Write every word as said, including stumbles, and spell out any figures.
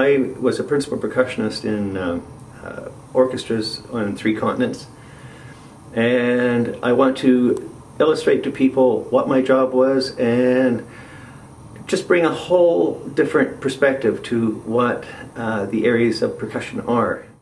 I was a principal percussionist in uh, uh, orchestras on three continents, and I want to illustrate to people what my job was and just bring a whole different perspective to what uh, the areas of percussion are.